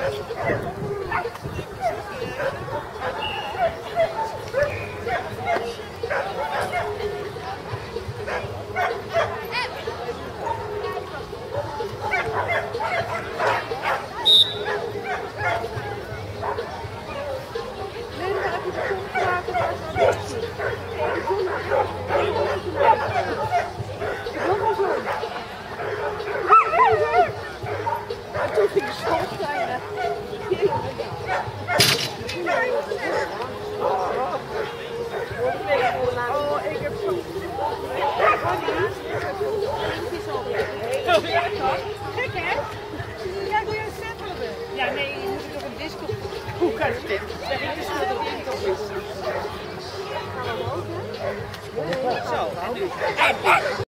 Gek hè? Ja, doe je een set hebben? Ja, nee, je moet het op een disc op. Hoe kan dit? Zeg ik dus dat het niet op is. Zo, en nu.